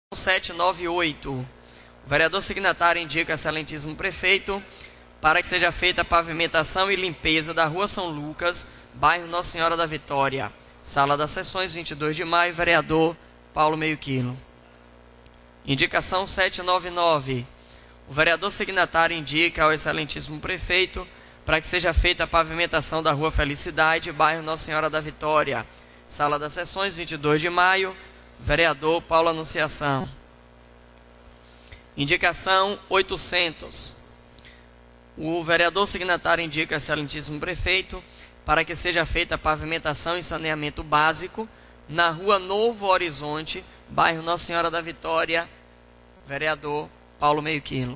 798. O vereador signatário indica ao excelentíssimo prefeito para que seja feita a pavimentação e limpeza da Rua São Lucas, bairro Nossa Senhora da Vitória. Sala das Sessões, 22 de maio, vereador Paulo Meio Quilo. Indicação 799. O vereador signatário indica ao excelentíssimo prefeito para que seja feita a pavimentação da Rua Felicidade, bairro Nossa Senhora da Vitória. Sala das Sessões, 22 de maio, vereador Paulo Anunciação. Indicação 800. O vereador signatário indica ao excelentíssimo prefeito para que seja feita a pavimentação e saneamento básico na Rua Novo Horizonte, bairro Nossa Senhora da Vitória, vereador Paulo Meio Quilo.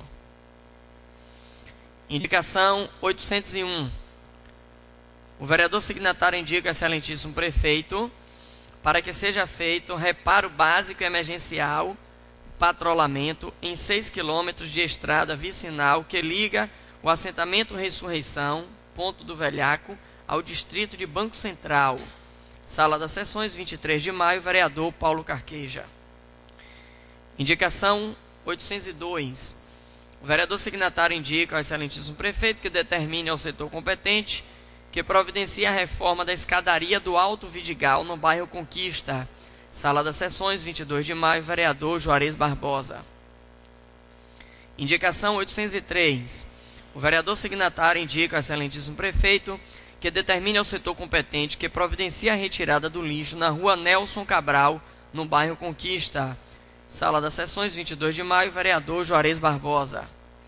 Indicação 801. O vereador signatário indica ao excelentíssimo prefeito para que seja feito reparo básico e emergencial, patrulhamento em 6 quilômetros de estrada vicinal que liga o assentamento Ressurreição, Ponto do Velhaco, ao distrito de Banco Central. Sala das Sessões, 23 de maio, vereador Paulo Carqueja. Indicação 802. O vereador signatário indica ao excelentíssimo prefeito que determine ao setor competente que providencie a reforma da escadaria do Alto Vidigal, no bairro Conquista. Sala das Sessões, 22 de maio, vereador Juarez Barbosa. Indicação 803. O vereador signatário indica ao excelentíssimo prefeito que determine ao setor competente que providencie a retirada do lixo na Rua Nelson Cabral, no bairro Conquista. Sala das Sessões, 22 de maio, vereador Juarez Barbosa.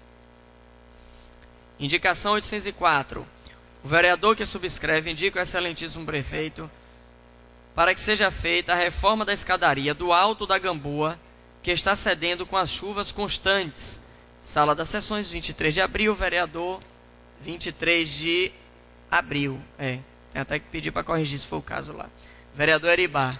Indicação 804. O vereador que subscreve indica ao excelentíssimo prefeito para que seja feita a reforma da escadaria do Alto da Gamboa, que está cedendo com as chuvas constantes. Sala das Sessões, 23 de abril, vereador 23 de abril. Tem até que pedir para corrigir se for o caso lá. Vereador Eribá.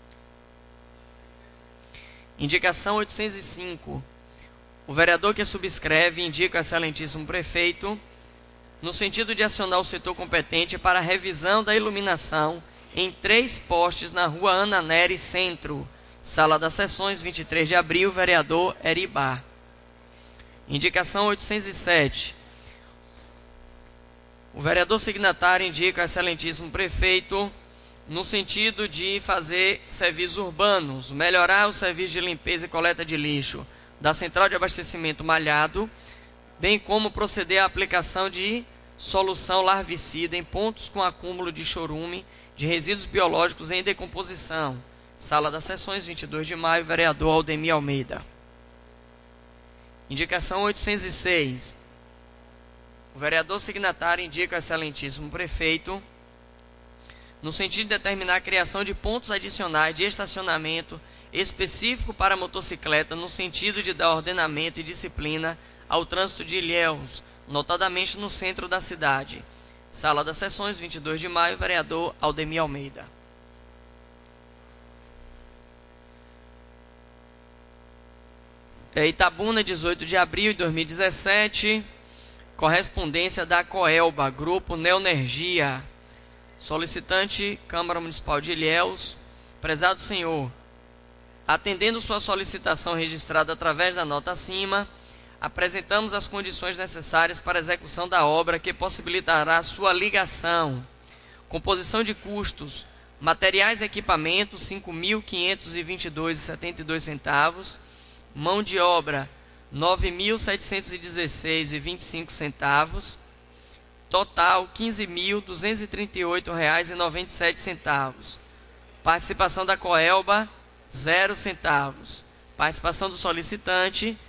Indicação 805. O vereador que subscreve indica ao excelentíssimo prefeito no sentido de acionar o setor competente para a revisão da iluminação em 3 postes na Rua Ana Nery Centro. Sala das Sessões, 23 de abril, vereador Eribá. Indicação 807. O vereador signatário indica ao excelentíssimo prefeito no sentido de fazer serviços urbanos, melhorar o serviço de limpeza e coleta de lixo da Central de Abastecimento Malhado, bem como proceder à aplicação de solução larvicida em pontos com acúmulo de chorume de resíduos biológicos em decomposição. Sala das Sessões, 22 de maio, vereador Aldemir Almeida. Indicação 806. O vereador signatário indica ao excelentíssimo prefeito no sentido de determinar a criação de pontos adicionais de estacionamento específico para motocicleta no sentido de dar ordenamento e disciplina ao trânsito de Ilhéus, notadamente no centro da cidade. Sala das Sessões, 22 de maio, vereador Aldemir Almeida. Itabuna, 18 de abril de 2017. Correspondência da Coelba, Grupo Neoenergia. Solicitante, Câmara Municipal de Ilhéus. Prezado senhor, atendendo sua solicitação registrada através da nota acima, apresentamos as condições necessárias para a execução da obra que possibilitará sua ligação. Composição de custos: materiais e equipamentos, R$ 5.522,72. Mão de obra, R$ 9.716,25. Total, R$ 15.238,97. Participação da Coelba, 0 centavos. Participação do solicitante, R$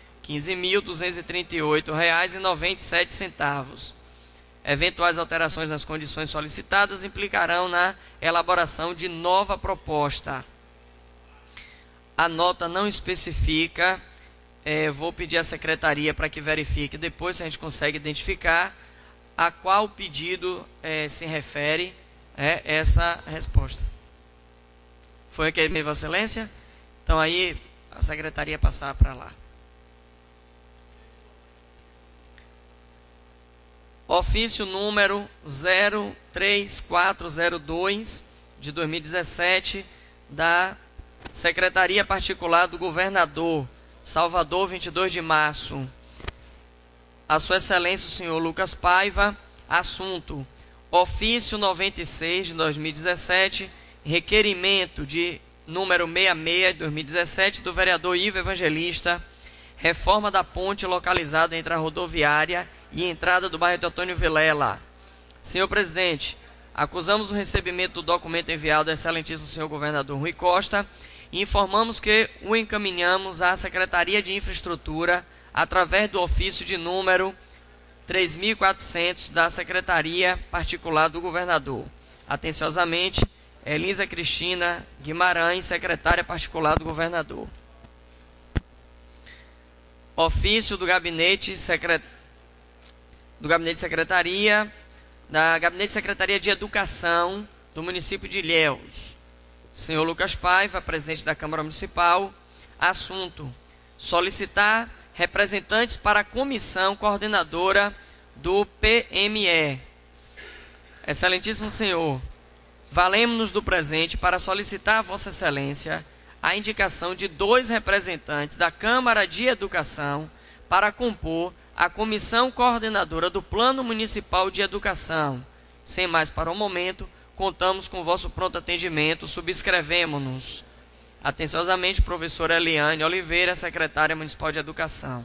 15.238,97. Eventuais alterações nas condições solicitadas implicarão na elaboração de nova proposta. A nota não especifica, vou pedir à secretaria para que verifique depois se a gente consegue identificar a qual pedido se refere essa resposta. Foi aqui, Vossa Excelência? Então aí a secretaria passar para lá. Ofício número 03402 de 2017 da Secretaria Particular do Governador, Salvador, 22 de março. A Sua Excelência, o senhor Lucas Paiva. Assunto: ofício 96 de 2017, requerimento de número 66 de 2017 do vereador Ivo Evangelista, reforma da ponte localizada entre a rodoviária e a entrada do bairro Teotônio Vilela. Senhor presidente, acusamos o recebimento do documento enviado ao excelentíssimo senhor governador Rui Costa e informamos que o encaminhamos à Secretaria de Infraestrutura através do ofício de número 3.400 da Secretaria Particular do Governador. Atenciosamente, Elisa Cristina Guimarães, Secretária Particular do Governador. Ofício do Gabinete Secretaria de Educação do município de Ilhéus. Senhor Lucas Paiva, presidente da Câmara Municipal. Assunto: solicitar representantes para a comissão coordenadora do PME. Excelentíssimo senhor, valemos-nos do presente para solicitar a Vossa Excelência a indicação de 2 representantes da Câmara de Educação para compor a comissão coordenadora do Plano Municipal de Educação. Sem mais para o momento, contamos com o vosso pronto atendimento, subscrevemo-nos. Atenciosamente, professora Eliane Oliveira, secretária municipal de Educação.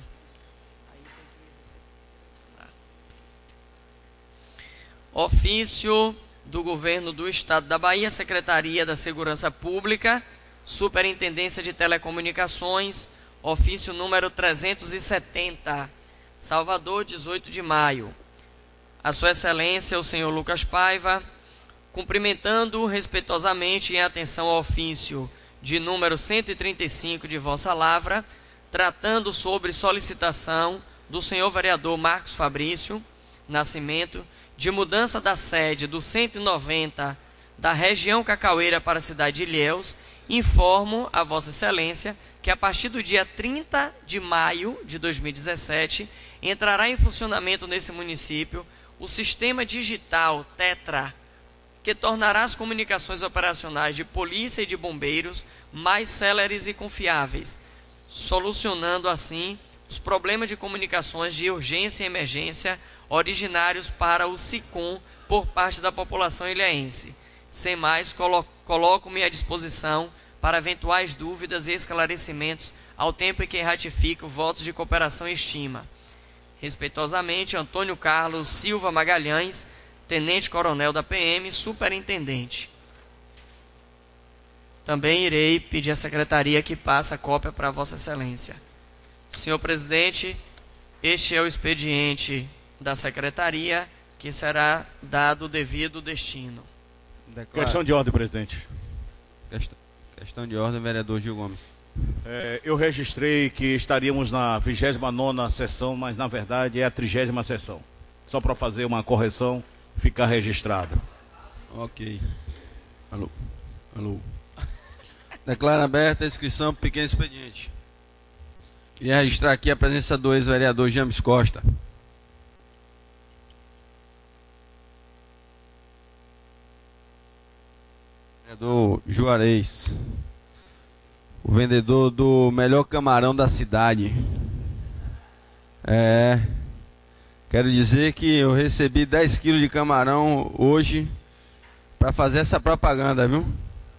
Ofício do Governo do Estado da Bahia, Secretaria da Segurança Pública, Superintendência de Telecomunicações, ofício número 370, Salvador, 18 de maio. A Sua Excelência, o senhor Lucas Paiva, cumprimentando respeitosamente em atenção ao ofício de número 135 de vossa lavra, tratando sobre solicitação do senhor vereador Marcos Fabrício Nascimento, de mudança da sede do 190 da região Cacaueira para a cidade de Ilhéus, informo a Vossa Excelência que a partir do dia 30 de maio de 2017, entrará em funcionamento nesse município o sistema digital Tetra, que tornará as comunicações operacionais de polícia e de bombeiros mais céleres e confiáveis, solucionando assim os problemas de comunicações de urgência e emergência originários para o SICOM por parte da população ilhéense. Sem mais, coloco-me à disposição para eventuais dúvidas e esclarecimentos ao tempo em que ratifico votos de cooperação e estima. Respeitosamente, Antônio Carlos Silva Magalhães, Tenente-Coronel da PM, Superintendente. Também irei pedir à Secretaria que passe a cópia para Vossa Excelência. Senhor Presidente, este é o expediente da Secretaria, que será dado o devido destino. Questão de ordem, presidente. Questão de ordem, vereador Gil Gomes. Eu registrei que estaríamos na 29ª sessão, mas na verdade é a 30ª sessão. Só para fazer uma correção, ficar registrado. Ok. Alô. Declaro aberta a inscrição para pequeno expediente. Queria registrar aqui a presença do ex-vereador James Costa. Vereador Juarez, o vendedor do melhor camarão da cidade. Quero dizer que eu recebi 10 quilos de camarão hoje para fazer essa propaganda, viu?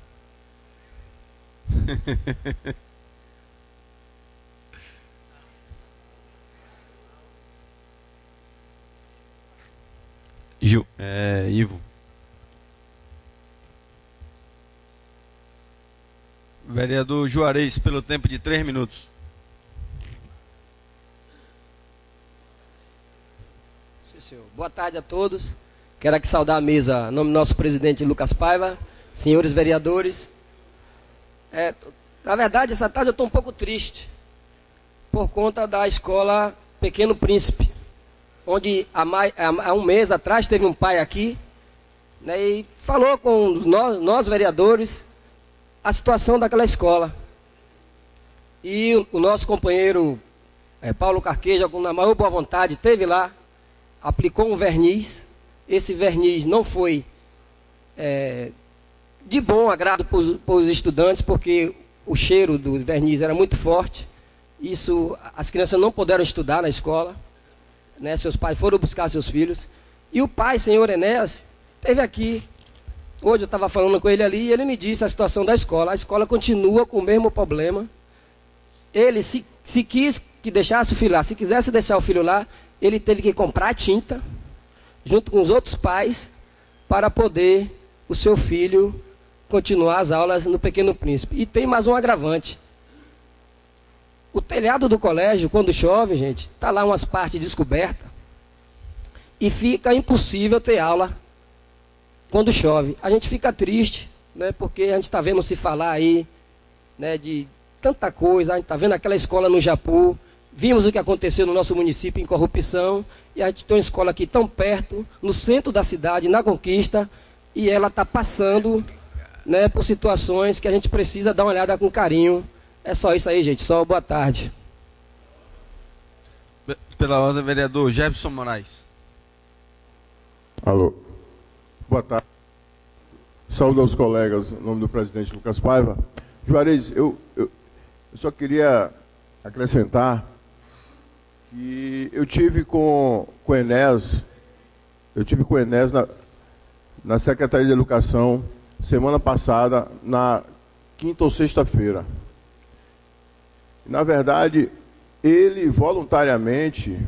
Ivo. Vereador Juarez, pelo tempo de 3 minutos. Sim, senhor. Boa tarde a todos. Quero aqui saudar a mesa em nome do nosso presidente Lucas Paiva, senhores vereadores. Na verdade, essa tarde eu estou um pouco triste por conta da escola Pequeno Príncipe, onde há um mês atrás teve um pai aqui, né, e falou com nós vereadores a situação daquela escola. E o nosso companheiro Paulo Carqueja, com a maior boa vontade, esteve lá, aplicou um verniz. Esse verniz não foi de bom agrado para os estudantes, porque o cheiro do verniz era muito forte. Isso, as crianças não puderam estudar na escola, né? Seus pais foram buscar seus filhos. E o pai, senhor Enéas, esteve aqui. Hoje eu estava falando com ele ali e ele me disse a situação da escola. A escola continua com o mesmo problema. Ele, se quis que deixasse o filho lá, se quisesse deixar o filho lá, ele teve que comprar tinta, junto com os outros pais, para poder o seu filho continuar as aulas no Pequeno Príncipe. E tem mais um agravante. O telhado do colégio, quando chove, gente, está lá umas partes descobertas e fica impossível ter aula quando chove. A gente fica triste, né, porque a gente está vendo se falar aí, né, de tanta coisa. A gente está vendo aquela escola no Japu, vimos o que aconteceu no nosso município em corrupção, e a gente tem uma escola aqui tão perto, no centro da cidade, na Conquista, e ela está passando, né, por situações que a gente precisa dar uma olhada com carinho. É só isso aí, gente. Só boa tarde. Pela ordem, vereador Jefferson Moraes. Alô. Boa tarde. Saúde aos colegas, em nome do presidente Lucas Paiva. Juarez, eu só queria acrescentar que eu tive com o Enéas, na Secretaria de Educação semana passada, na quinta ou sexta-feira. Na verdade, ele voluntariamente,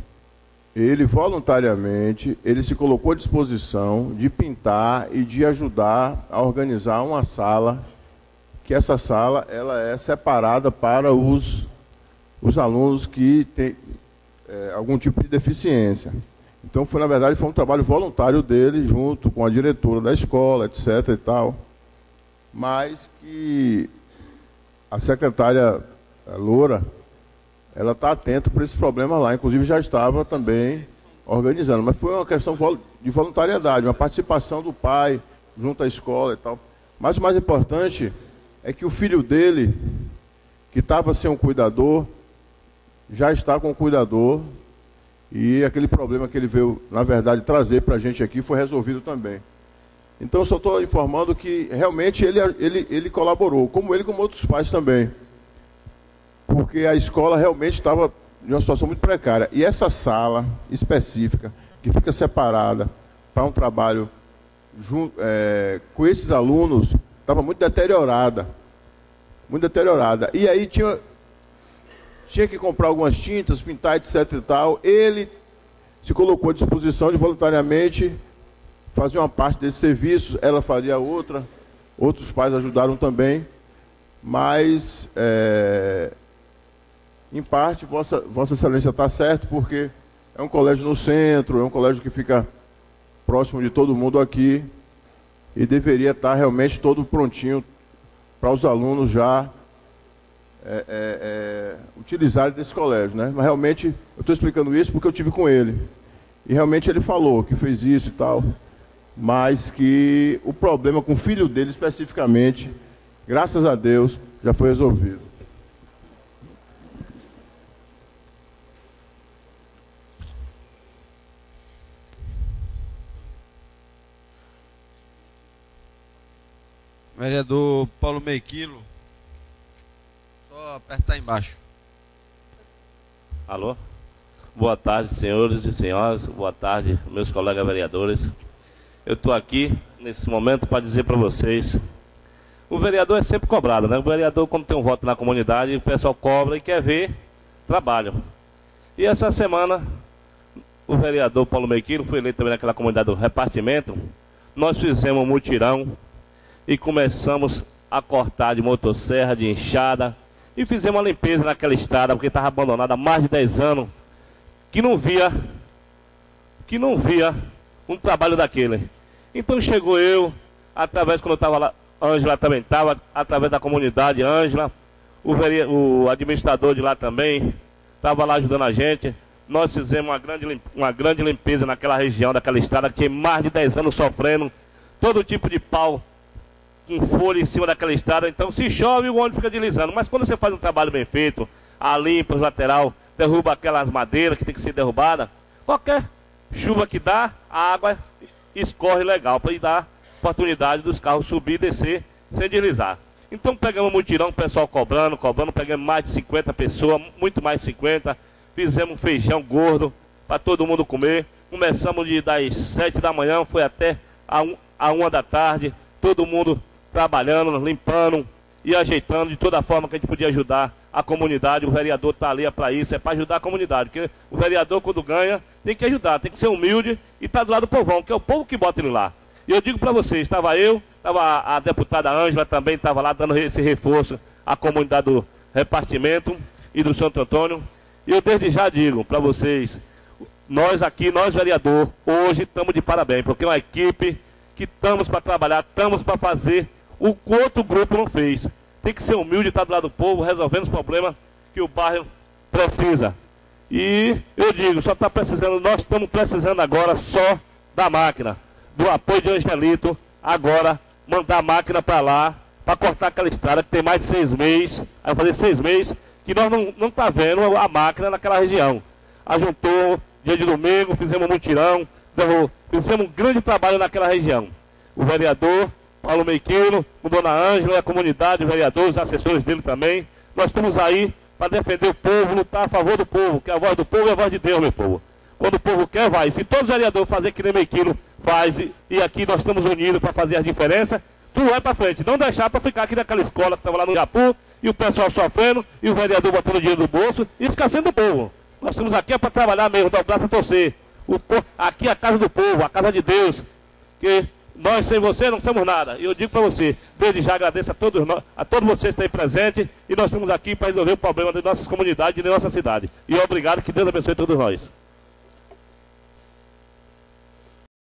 ele se colocou à disposição de pintar e de ajudar a organizar uma sala, que essa sala ela é separada para os alunos que têm algum tipo de deficiência. Então, na verdade, foi um trabalho voluntário dele, junto com a diretora da escola, etc. e tal, mas que a secretária Loura, ela está atenta para esse problema lá, inclusive já estava também organizando, mas foi uma questão de voluntariedade, uma participação do pai junto à escola e tal. Mas o mais importante é que o filho dele, que estava sem um cuidador, já está com um cuidador, e aquele problema que ele veio, na verdade, trazer para a gente aqui foi resolvido também. Então, eu só estou informando que realmente ele colaborou, como outros pais também, porque a escola realmente estava em uma situação muito precária. E essa sala específica, que fica separada para um trabalho com esses alunos, estava muito deteriorada. Muito deteriorada. E aí tinha que comprar algumas tintas, pintar, etc. e tal. Ele se colocou à disposição de voluntariamente fazer uma parte desse serviço, ela faria outra, outros pais ajudaram também, mas, em parte, Vossa Excelência está certo, porque é um colégio no centro, é um colégio que fica próximo de todo mundo aqui, e deveria estar realmente todo prontinho para os alunos já utilizarem desse colégio, né? Mas realmente, eu estou explicando isso porque eu tive com ele, e realmente ele falou que fez isso e tal, mas que o problema com o filho dele especificamente, graças a Deus, já foi resolvido. Vereador Paulo Meiquilo, só apertar embaixo. Alô? Boa tarde, senhores e senhoras. Boa tarde, meus colegas vereadores. Eu estou aqui, nesse momento, para dizer para vocês, o vereador é sempre cobrado, né? O vereador, quando tem um voto na comunidade, o pessoal cobra e quer ver trabalho. E essa semana, o vereador Paulo Meiquilo foi eleito também naquela comunidade do repartimento. Nós fizemos um mutirão e começamos a cortar de motosserra, de enxada, e fizemos uma limpeza naquela estrada, porque estava abandonada há mais de 10 anos, que não via um trabalho daquele. Então chegou eu, através, quando eu estava lá, Ângela também estava, através da comunidade, Ângela, o administrador de lá também, estava lá ajudando a gente. Nós fizemos uma grande limpeza naquela região, daquela estrada, que tinha mais de 10 anos sofrendo, todo tipo de pau, com folha em cima daquela estrada. Então, se chove, o ônibus fica deslizando. Mas quando você faz um trabalho bem feito, a limpa os lateral, derruba aquelas madeiras que tem que ser derrubada, qualquer chuva que dá, a água escorre legal, para dar oportunidade dos carros subir e descer sem deslizar. Então pegamos um mutirão, o pessoal cobrando, pegamos mais de 50 pessoas, muito mais de 50. Fizemos um feijão gordo para todo mundo comer. Começamos das 7 da manhã, foi até a 1 da tarde. Todo mundo trabalhando, limpando e ajeitando de toda forma que a gente podia ajudar a comunidade. O vereador está ali para isso, é para ajudar a comunidade. Porque o vereador, quando ganha, tem que ajudar, tem que ser humilde e estar do lado do povão, que é o povo que bota ele lá. E eu digo para vocês, estava a deputada Ângela também estava lá dando esse reforço à comunidade do repartimento e do Santo Antônio. E eu desde já digo para vocês, nós aqui, nós vereador, hoje estamos de parabéns, porque é uma equipe que estamos para trabalhar, estamos para fazer o que o outro grupo não fez. Tem que ser humilde, estar do lado do povo, resolvendo os problemas que o bairro precisa. E eu digo, só está precisando, nós estamos precisando agora só da máquina, do apoio de Angelito, agora mandar a máquina para lá, para cortar aquela estrada que tem mais de 6 meses, vai fazer 6 meses, que nós não está vendo a máquina naquela região. Ajuntou, dia de domingo, fizemos um mutirão, fizemos um grande trabalho naquela região. O vereador Paulo Meiquino, com Dona Ângela, a comunidade, os vereadores, os assessores dele também. Nós estamos aí para defender o povo, lutar a favor do povo, que a voz do povo é a voz de Deus, meu povo. Quando o povo quer, vai. Se todos os vereadores fazerem que nem Meiquino faz, e aqui nós estamos unidos para fazer a diferença, tudo vai para frente. Não deixar para ficar aqui naquela escola que estava lá no Japu, e o pessoal sofrendo, e o vereador botando dinheiro no bolso, e esquecendo do povo. Nós estamos aqui para trabalhar mesmo, dar o braço a torcer. Aqui é a casa do povo, a casa de Deus, que nós sem você não somos nada. E eu digo para você, desde já agradeço a todos vocês que estão aí presentes, e nós estamos aqui para resolver o problema de nossas comunidades e de nossa cidade. E obrigado, que Deus abençoe todos nós.